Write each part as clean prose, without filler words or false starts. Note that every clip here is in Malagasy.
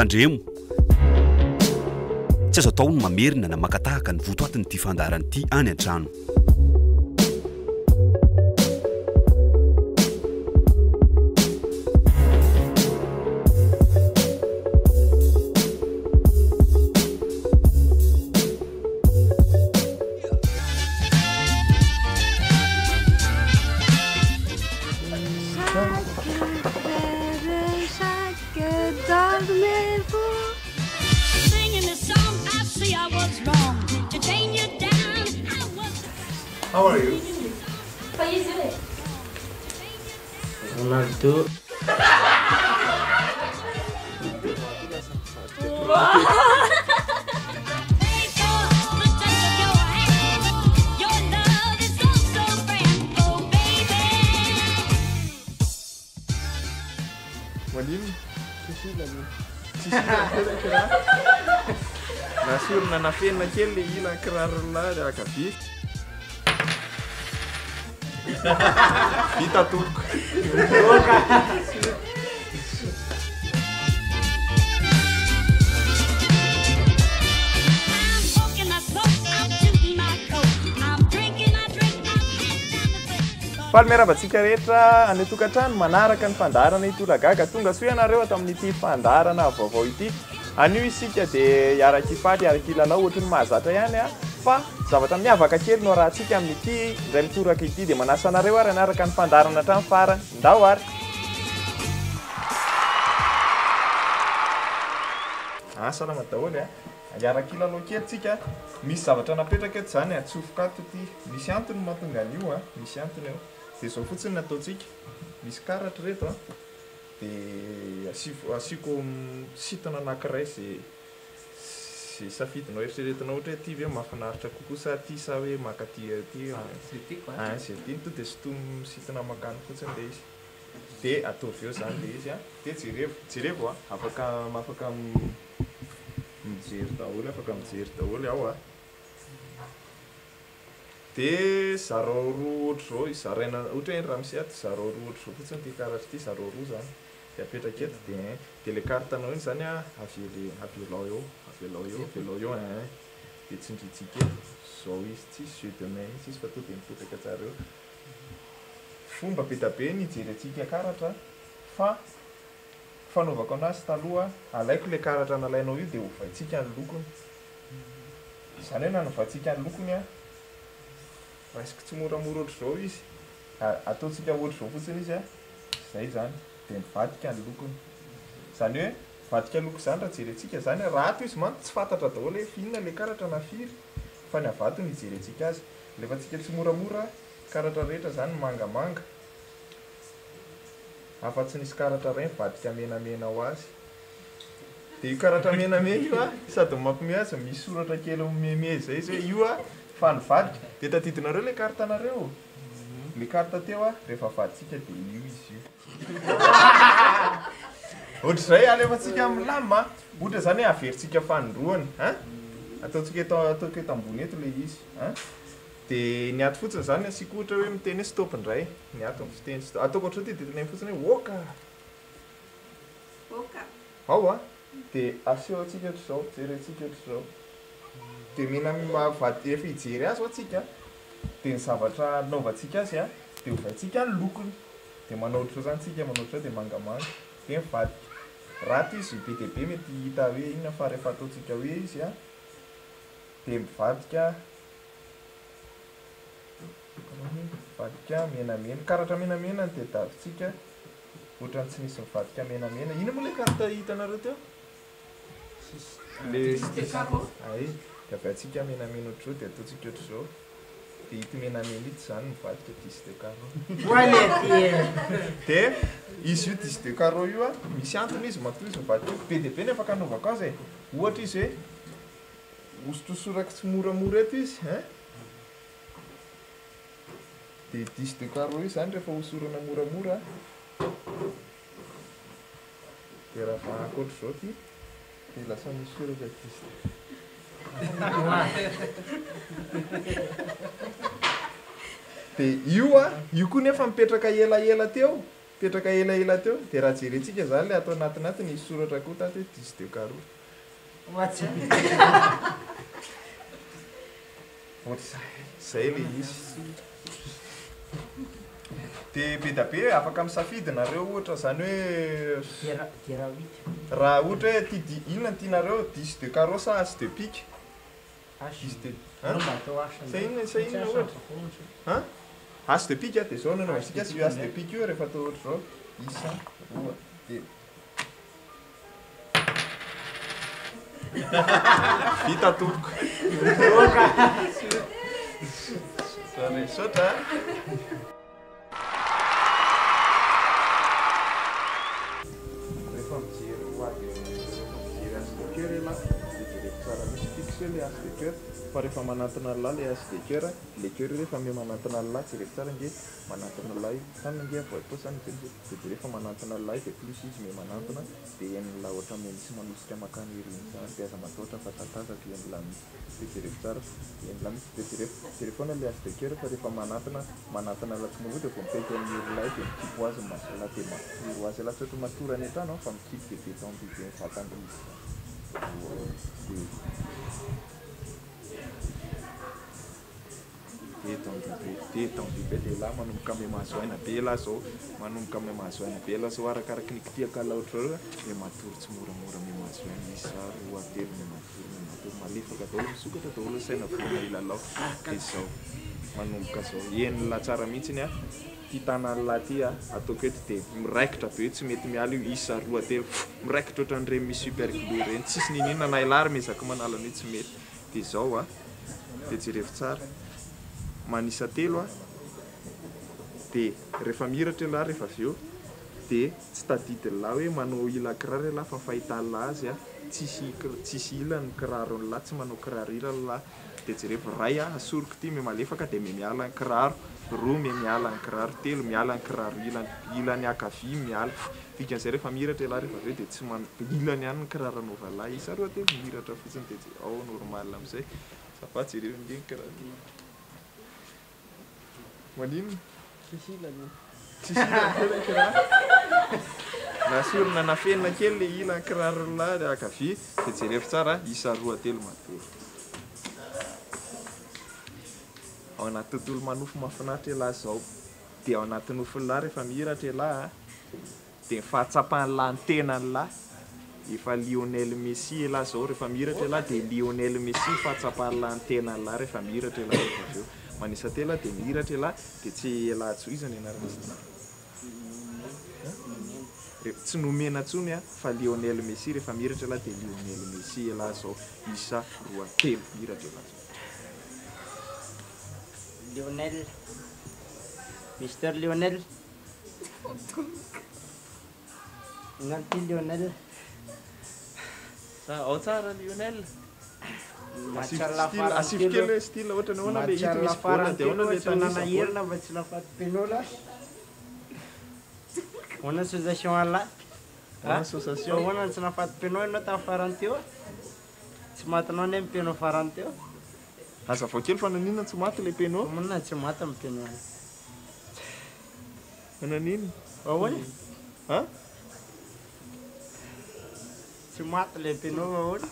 tandremo tsy azo atao ny mamerina na makatahaka ny votoatiny ty fandarany ty any an-trano. How are you? How you doing? Ronaldo. Malim, nasorona na fenina kely le ina kirarona le akavy. Vita turco. Palmeravantsika rehetra any tokantrano manaraka ny fandarana itolagaga tonga soa ianareo ato amin'ity fandarana vaovao ity. Anio isika dia iaraky faty iaraky ilalao ohatry ny mahazatra ihany fa zavatra miavaka kely no rahantsika amin'ity indray mitoraka ity dia manasa anareo ary anaraka ny fandarana hatramin'ny farany. Ndao ary. Salama daholo iaraky ilalao kely tsika. Misy zavatra napetraka eto zany atsofoka ato ity. Misy antony mahatonga an'io misy antony eo. Dia zao fotsiny nataontsika. Misy karatra reto dia asiko sitana anankiray sy safidinao eritreretinao ohatra hoe ty ve mahafinaritra kokoa sa ty sa hoe maka ty ty zay ty to dia sotomy sitana makany fotsiny le izy. Dia ataovy eo zany le izy dia jerevo afaka mijery daholo ao dia zarao roa ohatra zao izaraina ohatra hoe raha misy ato zarao roa ohatra zao fotsiny ty karatra ty zarao roa zany dia apetraka eto dia le kartanao iny zany avelao eo dia tsindritsika eto zao izy tsisy jeu de main izy fa to dia mipetraka tsara eo. Fomba be da be ny hijery antsika karatra fa fanaovako anazy taloha alaiko le karatra nalainao io dia ovaintsika ny lokony. Izany hoe nanovaintsika ny lokony raisiko tsy moramora ohatra zao izy ataontsika ohatra zao fotsiny izy zay zany dia mivadika ny lokony. Izany hoe vadika loko zany raha jerentsika zany raha ato izy manko tsy fantatra daholo hoe finona le karatra na firy fa ny avato ny hijerentsika azy. Rehefa tsika tsy moramora karatra rehetra zany mangamanga afa-tsy nisy karatra ray mivadika menamena ho azy. Dia io karatra menamena io sady mampime azy misy soratra kely meme zay izy hoe io fa nivadika dia tadidinareo le kartanareo. Le karta teo rehefa vaditsika dia io izy io. Ohatr'izay alefantsika amin'ny lamba ohatra zany hoe averintsika fanindroany ataontsika eto ambony eto le izy dia ny ato fotsiny zany asika ohatra hoe miteny hoe stop indray ny ato amin'ny fiteny ataoko ohatry ty dia teneny fotsiny hoe oka ao dia aseho atsika ohatr'izao jerentsika ohatr'izao dia mena efa hijery azy atsika dia ny zavatra naovantsika azy dia ovaintsika ny lokony dia manao ohatr'izao zany tsika manao ohatr'izao dia mangamanga dia mivadika. Raha ty izy be dia be mety hita hoe inona fa rehefa ataontsika hoe izy dia mivadika menamena karatra menamena dia tadintsika ohatrany tsy nisy mivadika menamena. Ino moa le karata hitanareo teo le dia avaintsika menamena ohatr'izao dia ataontsika ohatr'izao dia ity menamena ity zany mivadika dix de carreau. Dia izy io dix de carreau io misy antony izy matoa izy mivadika be dia be ny afaka anaovako azy ohatra izy hoe osotrosoraka tsy moramora eto izy dia dix de carreau io zany rehefa hosorana moramora dia raha vahako ohatr'izao ty dia lasa misy soratra dix. Dia io koa nefa mipetraka elaela teo petraka elaela teo dia raha jerentsika zany le atao anatinatiny isy soratra koa taty hoe disy de caro zay le izy dia be da be afaka misafidinareo ohatra zany hoe raha ohatra hoe tidy inona ny tianareo disy de caro sa as de pique disy de sa inona ohatra as de pique dia zao nanaovasika sy io as de pique io rehefa atao ohatra zao isa roa telo vita toko sorry sotra rehefa mijery hoady mijery as de cœur ela dia jereko tsara misy fixe le as de cœur fa rehefa manatona la le as de cœur le cœur rehefa me manatona la jereko tsara nge manatona la io tany nge voaposany dia rehefa manatona la dia plus izy me manatona dia enina ohatra me misy manosika makany iriny zany dia aza mataotra fa tatataka enila misy dia jereko tsara enila misy dia jereko foana le as de cœur fa rehefa manatona la tomavo dia vao mipaiky amin'ny irila dia mikipo azy masala dia matoro azy la tsotra matorany atrano fa mikipo dia beton bibe vatany Deton bibe dia la manomboka ame mahazo aina be la zao manomboka ame mahazo aina be la zao arakaraky ny kitiaka la ohatra reo dia matoro tsy moramora ame mahazo aina isa roa telo me matoro malefaka daholo misokatra daholo saina voana ilalao dia zao manomboka zao enila tsara mihitsiny a ty tanan'la ty a ataoko eto dia miraikitra be tsy mety miala io isa roa telo miraikitra ohatran'ireny misy superglue reny tsisy ninina na ilary mezaka manalana io tsy mety dia zao a dia jerevy tsara manisa telo a dia rehefa miratra la rehefa avy eo dia tsy tadidy la hoe manao ila kiraro la fa fahitala azy a tsisy ilany kiraro la tsy manao kiraro ilany la dia jerevy ray a asoroko ty me malefaka dia me miala ny kiraro roa me miala ny kiraro telo miala ny kiraro ilany akavy miala dikan'izay rehefa miratra la rehefa avy eo dia tsy ilany ihany ny kiraro anaova la isa roa telo miratra fotsiny dia ao normal amizay safa jerevy nge ny kiraro manino tsisy ilany kiraro nasorona nafenina kely le ilany kiraro la akavy dia jerevy tsara isa roa telo matoro ao anaty tontolo manofo mahafinaritra ela zao dia ao anaty nofony la rehefa miratra ela dia fahatsapany la ny tenany la efa Lionel Messi ela zao rehefa miratra ela dia Lionel Messi fahatsapany la ny tenany la rehefa miratra ela rehefa avy eo manisa tela dia miratra ela dia tsy ela tsoizany anarana tsy nomena tsony a fa Lionel Messi rehefa miratra ela dia Lionel Messi ela zao isa roa telo miratra ela zao Lionel Mr Lionel nganti Lionel ao tsara Lionel asifkely style ohatra ny ahoana le hita misy baolina dia ahoana le tananaherina mba tsy lafaty-penola ahoana association ala association ahoana tsy nafaty-penao ianao tamin'ny farany teo tsy matinao ny mipeno farany teo aza vao kely fa nanina tsy maty le penao mona tsy maty amin'ny peno nanina ahoana tsy maty le peno ahoana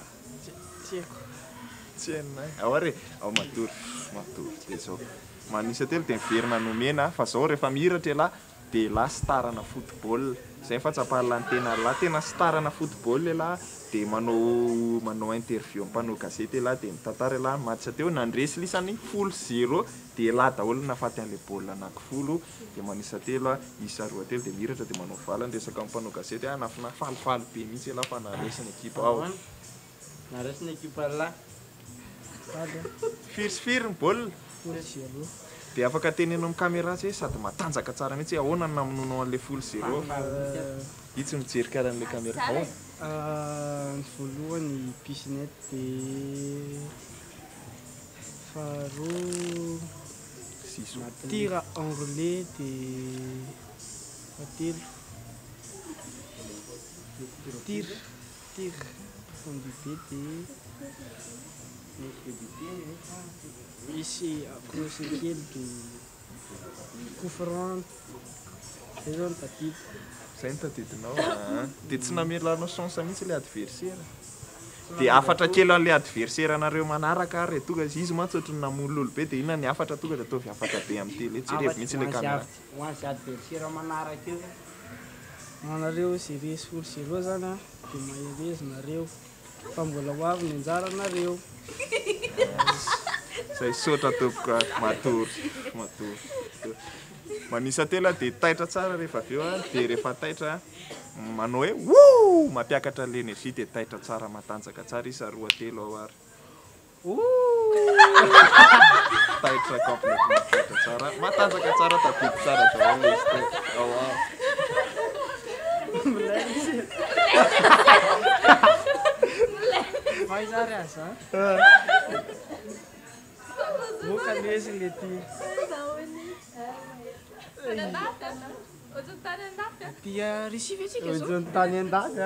tsy hainay ao ary ao matory dia zao manisa telo dia miverina nomena fa zao rehefa miratra ela dia la starana football zay fahatsapahana ny tena la tena starana football ela dia manao interview ampanao gazety ela dia mitantara ela match teo nandresy lisany 0-0 dia la daholo nafaty an'le baolina anankifolo dia manisa telo isa roa telo dia miratra dia manao valany resaka ampanao gazety nafina falifaly be mihitsy ela fa naresy ny ekipa ao naresy ny ekipa la firifiry ny baolina dia afaka tenenao amin'ny caméra tsy hoe sady matanjaka tsara mihitsy ahoana ny namononao an'le 0-0 io tsy mijery karan'le caméra ao ny voalohany pisnet dia faharoa tira enroulé dia fatelo tir fondibé dia misy accroché kely dia coup franc zay zao nytadidy zay notadidinao dia tsy namelanao chance mihitsy ilay adversaire dia afatra kely an'ilay adversaire anareo manaraka ary tonga izy mantsy ohatry ny namono lolo be dia inona ny afatra tonga dia ataovy afatra be amin'ny tele jerevy mihitsy ilay caméra hoazy adversaire manaraka io manareo serieux folo zéro zany a dia maherezy nareo fa mbola ho avy ny anjaranareo zay sotra ataoko matory manisa tela dia taitra tsara rehefa avy eo a dia rehefa taitra manao hoe wo mampiakatra l'energie dia taitra tsara matanjaka tsara izy roa telo ao ary taitra complètement taitra tsara matanjaka tsara tadidy tsara daholo izy teo ao ao maizary aza boka lesy le ty dia risive atsika zao ohatrany tany an-daka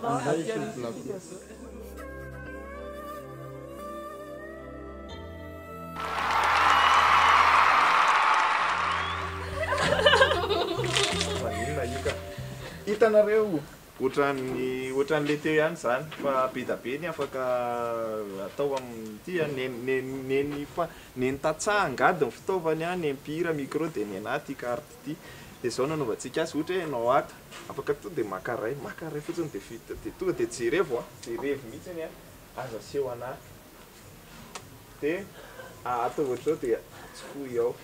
hitanareo ohatran'le teo ihany zany fa be da be ny afaka atao amin'ity neny tatsaha angady ny fitaovany a ny empira micro dia ny anaty carte ity dia zao nanaovantsika azy ohatra hoe anao ata afaka to dia makaray fotsiny dia vita dia tonga dia jerevo mihitsy ny a aza seho anahy dia atao ohatr'izao dia tsy foy ao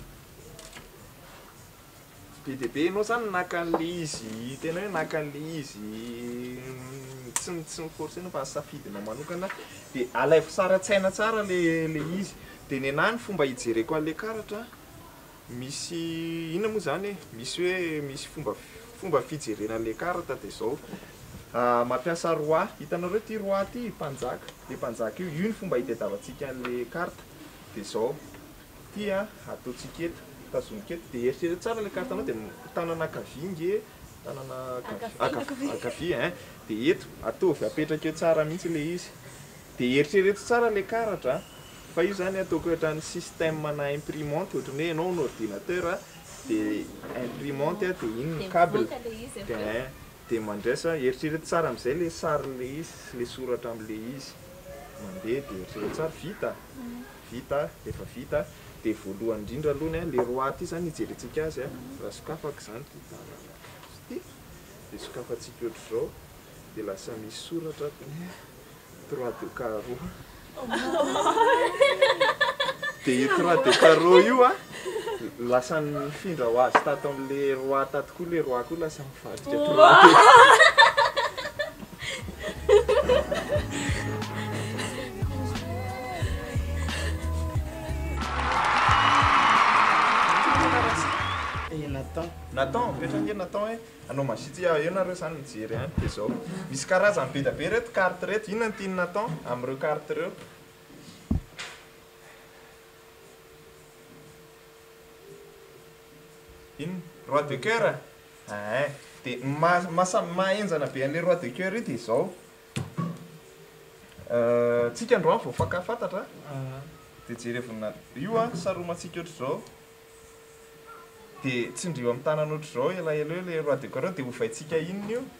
be dia be anao zany naka an'le izy tena hoe naka an'le izy tsy miforcena fa safidinao manokana dia alaiko tsara-tsaina tsara le izy dia ny anahy ny fomba hijereko an'le karatra misy inona moa zany misy fomba fijerena an'le karatra dia zao mampiasa roi hitanareo ty roi ty mpanjaka le mpanjaka io ny fomba hitadiavantsika an'le karta dia zao ty a ataontsika eto tazonika eto dia eritrereto tsara le kartanao dia tanana akavingy tanana akavia dia eto ataovy apetraka eo tsara mihitsy le izy dia eritrereto tsara le karatra fa io zany ataoko ohatran'ny système na imprimante ohatrany hoe ianao n'ordinateur dia imprimante dia iny ny cable dia mandraisa eritrereto tsara amin'izay le sary le izy le soratra amin'le izy mandeha dia eritrereto tsara vita efa vita dia voalohany indrindra aloha le roi ty zany hijerentsika azy raha sokafaka zany ty dia sokafantsika ohatr'izao dia lasa misy soratra 3 de carreau dia io 3 de carreau io a lasa mifindra ho azy tato amin'le roi tato koa le roi koa lasa mifadika Nathan, ohatran'ge Nathan hoe anao masitsy eo nareo zany mijery any dia zao misy karazany be da be reto carte reto inona ny tiany Nathan amin'ireo carte ireo ino roi de cœur dia mahenjana be an'le roi de cœur io dia zao tsika androany vao fakafantatra dia jerevina io a saromantsika ohatr'izao dia tsindrio amin'ny tanana ohatr'izao elaela eo le roi de cœur dia hovaintsika inona io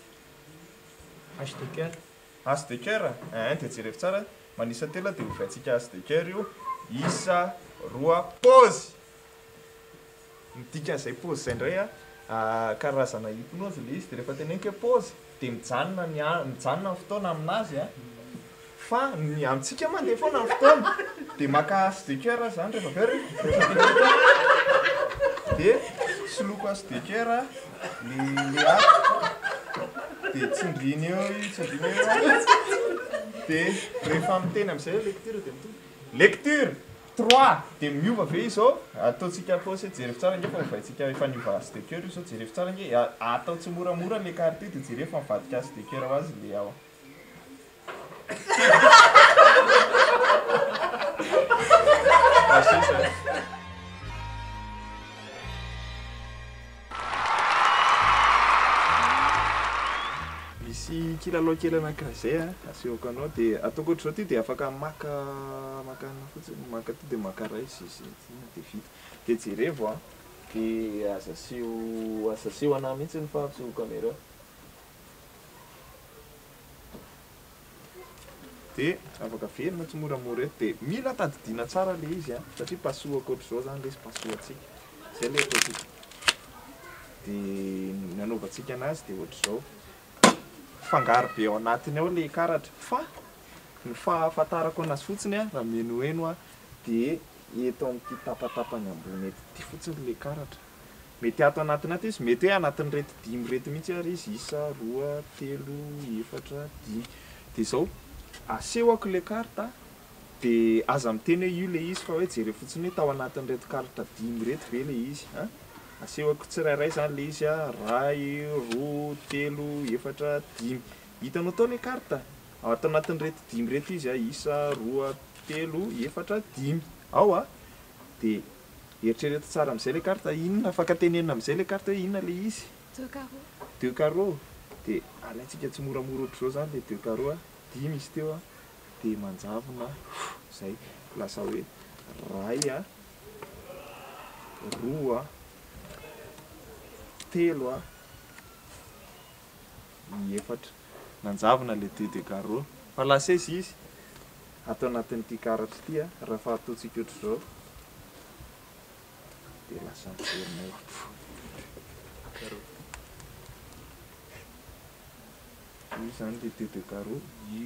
as de cœur dia jerevy tsara manisa telo dia hovaintsika as de cœur io isa roa pause midika an'izay pause zay indray a karazana hypnose le izy dia rehefa teneniko hoe pause dia mijanona ny fotoana aminazy a fa amintsika mandeha foana ny fotoana dia maka as de cœur zany rehefa very dia soloko as de cœur le dia tsindriny eo dia rehefa miteny amin'izay lecture dia miteny lecture 3 dia miova ve izao ataontsika pause jerevy tsara nge fa hovaintsika efa niova as de cœur io zao jerevy tsara nge atao tsy moramora le carte io dia jerevy fa mivadika as de cœur ho azy le ao misy kilalao kely anankiray asehoko anao dia ataoko ohatr'izao ty dia afaka maka fotsiny maka ty dia maka ray dia vita dia jerevo dia aza sio anahy mihitsy ny fahafisoa caméra dia afaka verina tsy moramora eto dia mila tadidiana tsara le izy a satria pasoa akoatr'izao zany le izy pasoatsika zay le ataotsika dia nanaovantsika anazy dia ohatr'izao fangaro be ao anatiny ao le karatra fa ny fahafantarako anazy fotsiny a raha menoeno a dia eto amin'ity tapatapany ambony eto ty fotsiny le karatra mety ato anatiny ato izy mety hoe anatin'ny rety 5 rety mihitsy ary izy isa 2 3 4 5 dia izao asehoko le karta dia aza miteny hoe io le izy fa hoe jere fotsiny hoe tao anatin'ny reto karatra 5 reto ve le izy a asehoko tsirairay zany le izy a 2 3 4 5 hitanao tao le karta ao ato anatin'ny reto 5 reto izy a isa 2 3 4 5 ao a dia eritrereto tsara amin'izay le karta inona afaka tenenina amin'izay le karta hoe inona le izy 2 carreaux dia alaitsika tsy moramora ohatr'izao zany le 2 carreaux a 5 izy teo a dia manjavona zay lasa hoe 2 a 3 a 3 a 4 nanjavona le 2 carreaux fa lasa izy atao anatin'ity karatra ity a raha fa ataontsika ohatr'izao dia lasa miverina io zany le 2 carreaux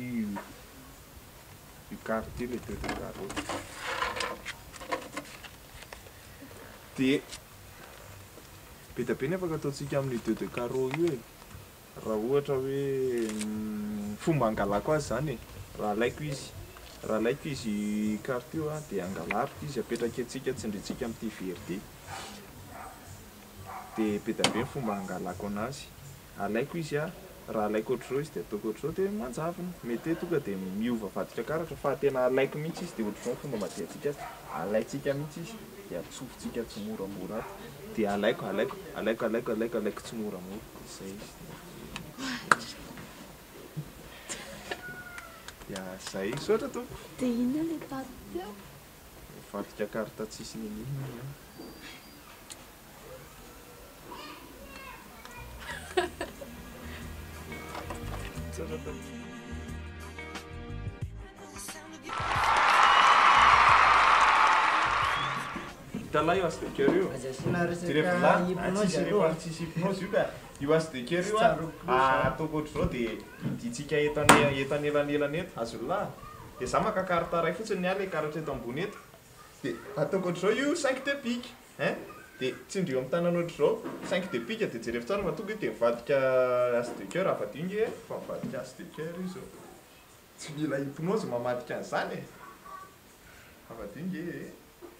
io karatra io le 2 carreaux dia be da be ny afaka ataontsika amin'ny 2 carreaux io e raha ohatra hoe fomba angalako azy zany e raha alaiko izy karta io a dia angalariko izy apetraka atsika tsindritsika amin'ity very ty dia be da be ny fomba angalako anazy alaiko izy a raha alaiko ohatr'izao izy dia ataoko ohatr'izao dia manjavona mety hoe tonga dia miova vaditra karatra fa tena alaiko mihitsy izy dia ohatr'izao fomba madiantsika azy alaitsika mihitsy izy dia atsofotsika tsy moramora ato dia alaiko tsy moramora izay izy ya zay sotra tompo dia inona le vadika vadika karta tsisy ninina sotra tompo hitalahy io asdekeur io tsisy hypnose io ka io asdekeur io a ataoko ohatr'izao dia iditsika eto anelanelana eto azolahy dia za maka karta ray fotsiny a le karatra eto ambony eto dia ataoko ohatr'izao io 5 de pique ein dia tsindrio amin'ny tanana ohatr'izao 5 de pique dia jerevy tsara fa tonga dia mivadika asdekeur afadio inge fa mivadika asdekeur io zao tsy mila hypnose mamadika an'izany e afadio inge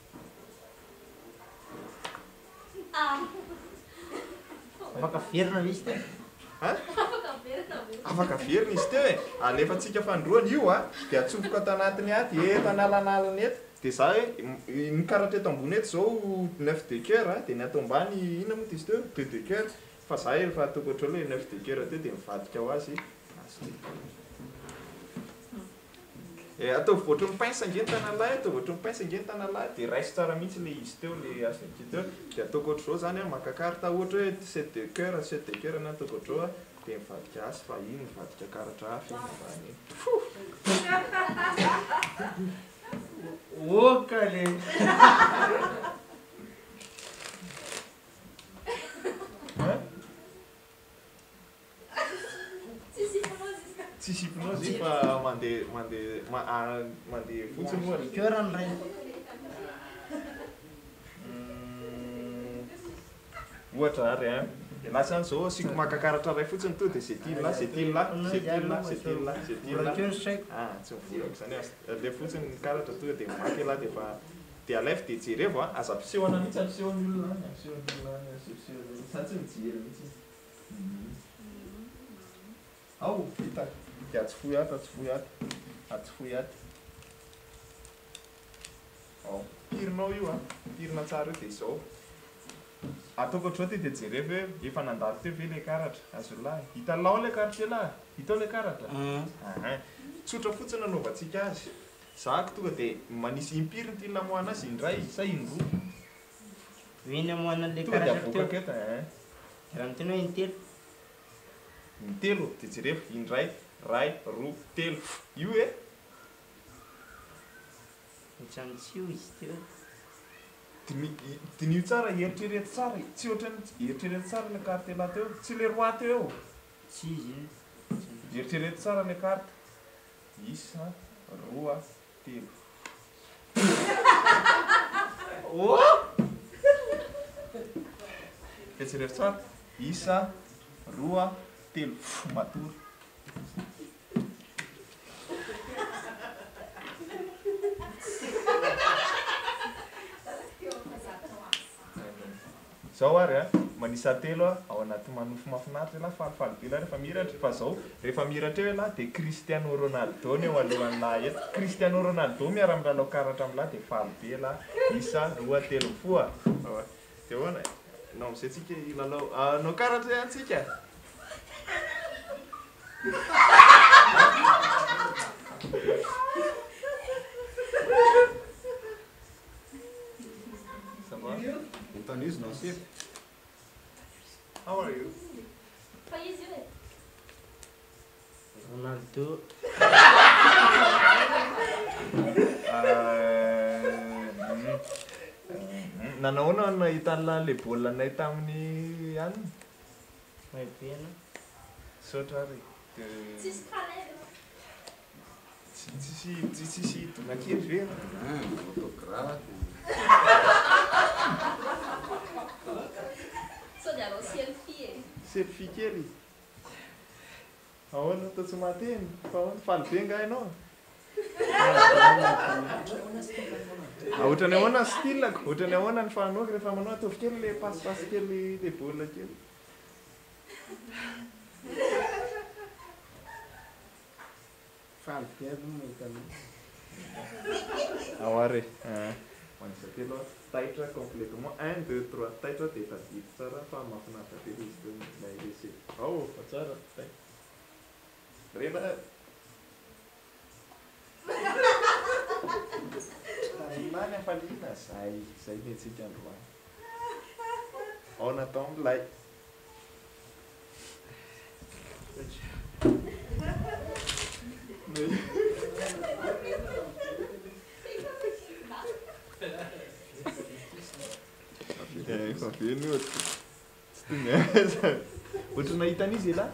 afaka verina izy teo afaka verina izy teo e alefatsika fandroany io a dia atsofoka ato anatiny aty eto analanalany eto dia za hoe ny karatra eto ambony eto zao 9 de coeur dia ny ato ambany ina moa izy teo 2 de coeur fa za efa ataoko ohatrao hoe 9 de coeur teo dia mivadika ho azy atao voatry ny pince nge ny tanalahy atao voatry ny pince nge ny tanalahy dia raiso tsara mihitsy le izy teo le asnake teo dia ataoko ohatr'izao zany a maka karta ohatra hoe 7 de coeur na ataoko ohatr'izao a dia mivadika azy fa iny mivadika karatra hafa iny oka le tsisy hypnose fa mandeha fotsiny moa coeurany ray ohatra ary a dia lasa an'izao asiko makakaratra ray fotsiny to dia c'est il là tsy mivolako zany le fotsiny ny karatra tonga dia maky lah dia alefy dia jerevo a aza mpisehona mihitsy ampisehony olona sa tsy mijery mihitsy ao vita dia atsofoy ato ao pirinao io a pirina tsara io dia izao ataoko ohatr'izao ty dia jerevy hoe efa nandalo teo ve le karatra azolahy hitalao le karatra lahy hitao le karatra tsotra fotsiny anaovantsika azy zako tonga dia manisy impiriny ty lamoana azy indray sa indroa Vina moana le tonga de karatra avoaka teo. keto Raha ny tena hoe intelo. intelo dia jereo indray ray roa telo io e Mitsantsio izy teo. dinio tsara eritrereto tsara tsy ohatrany eritrereto tsara le carte lahy teo tsy le roa teo eo Tsy izy io. eritrereto tsara le carte isa roa telo eritrereto tsara isa roa telo matory zao ary a manisa telo ao anaty manofo mafinaritra la falifaly be la rehefa miratra fa zao rehefa miratra eo la dia Cristiano Ronaldo ny eo alohan'ny lahy eto Cristiano Ronaldo miara-milalao karatra amin'ny lahy dia faly be la isa roa telo foa dia hoana nao amizay tsika ilalao nao karatra ihany tsika Antanisy não sei. How are you? Ronaldo. Nanahoana nahitan'le baolina nay tamin'ny any? Maipena. Saotra ary. Tsisy donakely ve? Autografo. Selfie kely. Ahoana atao tsy mateny? Fa ahoana faly be nga ianao? Ohatrany ahoana ny stylako? Ohatrany ahoana ny fanaovako rehefa manao ataovy kely le pasipasy kely le baolina kely. Faly be aloha mahita an'io. Ao ary manisa telo taitra complètement 1 2 3 taitra dia tadidy tsara fa mahafinaritra be izy teo ilay resy. Ao fa tsara taitra. Rena nany afaliana zay mihetsika androany. Ao natao amilay. Efa be ny ohatry tsy tonga ohatry nahitan'izy ela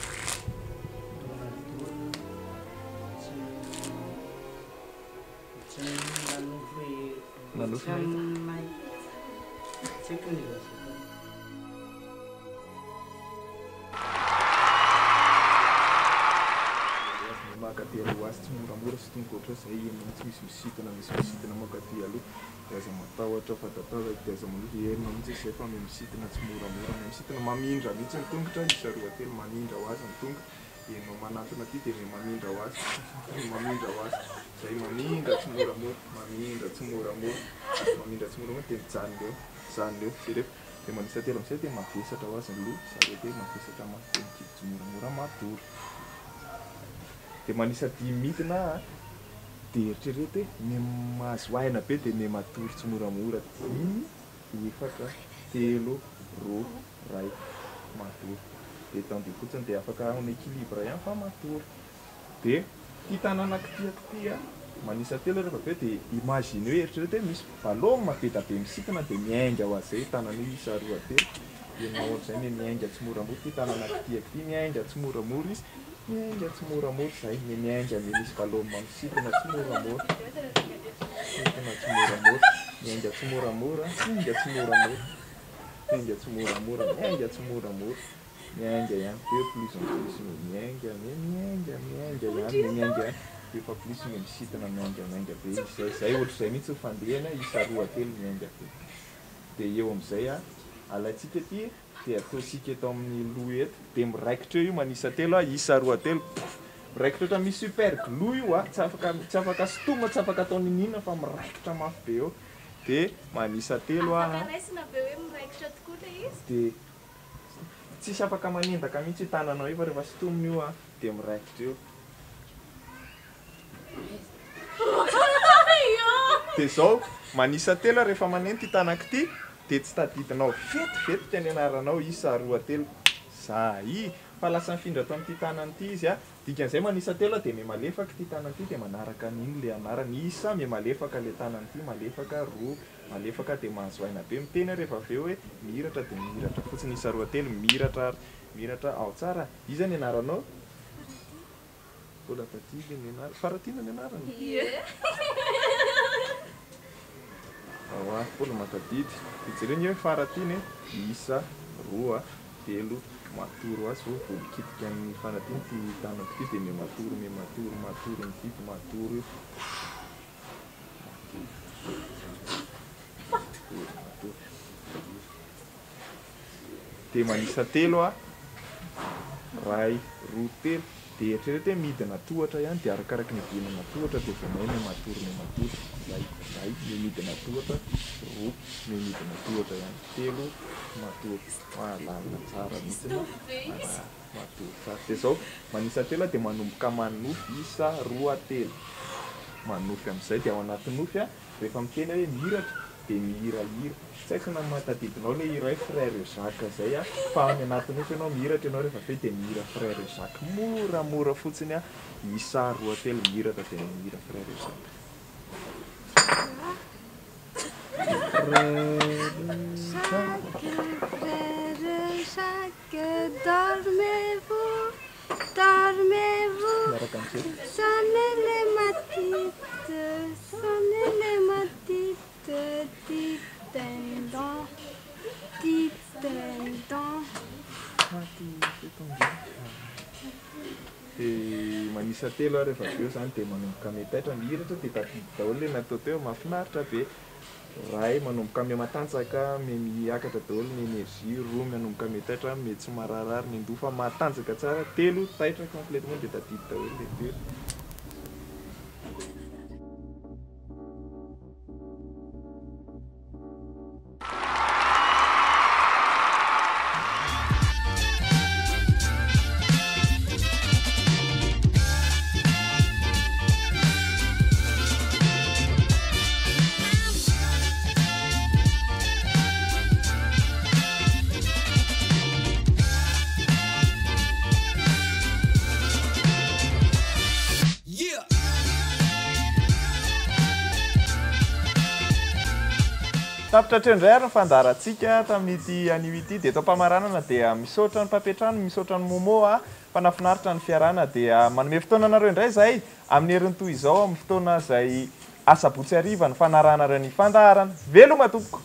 nanofo makaty aloha azy tsy moramora sy tonga oatra zay tsy misy misitana makaty aloha dia aza matahotra fa tatao dia aza manohy herina mihitsy zay fa misitana tsy moramora misitana mamindra mihitsy ny tongotra isa roa telo mamindra ho azy ny tonga enao manatona aty dia mamindra ho azy zay mamindra tsy moramora mamindra tsy moramora dia mijanona eo zany rehefa dia manisa telo amizay dia mavesatra ho azy ny loha zareo dia mavesatra mafikidy tsy moramora matory dia manisa 10 mitina dia eritrereto hoe mahazo aina be dia me matory tsy moramora 10 efatra telo roa ray matory dia tandia fotsiny dia afaka amin'ny équilibre ihany fa matory dia ty tanana kitiakitia manisa telo rehefa be dia imagine hoe eritrereto hoe misy ballon mapeta be misikina dia miainga ho azy zay tanana io isa roa telo dia naohatr'izay me miainga tsy moramora ty tanana kitiakity miainga tsy moramora izy miainga tsy moramora zay miainga misy ballon mamisikina tsy moramora miainga tsy moramora miainga ihany be plus en plus miainga ihany efa plus ny misitana miainga be izy zay ohatr'izay mihitsy ny fandehana isa roa telo miainga be dia eo amizay alaitsika ty dia ataosika eto amin'ny loha eto dia miraikitra eo io manisa telo isa roa telo miraikitra ohatra misy super glue io tsy afaka sitoma tsy afaka atao ninina fa miraikitra mafy be eo dia manisa telo dia tsisy afaka manendaka mihitsy tananao io fa rehefa sitomina io dia miraikitra eo dia zao manisa telo rehefa manenty tanako ity dia tsy tadidinao vetivety ty anianaranao isa roa telo za fa lasa mifindra tao amin'ity tanany ity izy a dikan'izay manisa telo dia me malefaka ity tanany ity dia manaraka an'iny le anarany isa me malefaka le tanany ity malefaka roa malefaka dia mahazo aina be miteny rehefa avy eo hoe mihiratra dia mihiratra fotsiny isa roa telo miratra ao tsara iza ny anaranao mbola tadidy ny anarana Faratina ny anarana aoa mbola matadidy ijereny hoe Faratina isa roa telo matoro azy vao vokitika amin'ny Faratina ty tanako ty dia me matoro mividy matoro dia manisa telo a ray roa telo dia eritrereto hoe midina tohatra ihany dia arakaraky ny dinana tohatra dia vao may matoro ray me midina tohatra roa me midina tohatra ihany telo matoro lalina tsara mihitsy matoro tsara dia zao manisa telo dia manomboka manofy isa roa telo manofy amin'izay dia ao anaty nofy a rehefa miteny hoe mihiratra dia mihirahira tsy haiko na matadidinao le hira hoe frère Jacques zay a fa any anaty nofy ianao mihiratra ianao rehefa fe dia mihira frère Jacques moramora fotsiny a isa roa telo mihiratra dia mihira frère Jacques Sonnez les matites, dit-elle. Dia manisa telo a rehefa avy eo zany dia manomboka metaitra mihiratra dia tadidy daholo le natao teo mahafinaritra be ray manomboka me matanjaka me miakatra daholo ny énergie roa manomboka metaitra me tsy mararary ny ndofa matanjaka tsara telo taitra complètement dia tadidy daholo le telo tapitra trendray ary ny fandarantsika tamin'ity anio ity dia eto am-pamaranana dia misaotra ny mpampiatrano misaotra ny momo a fanafinaritra ny fiarana dia manome fotoana anareo indray zay amin'ny heriny toy izao amin'ny fotoana izay asabotsy hariva ny fanarana ireny fandaharana veloma tompoko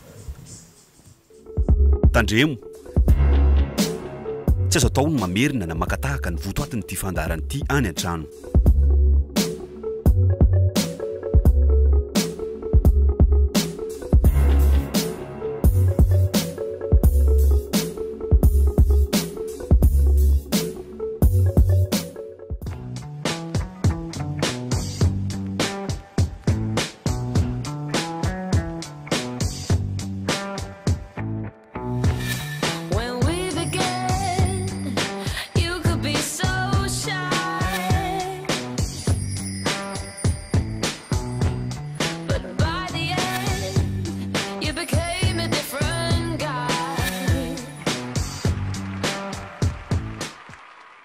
tandremo tsy azo atao ny mamerina na makatahaka ny votoatiny ity fandaharana ity any an-trano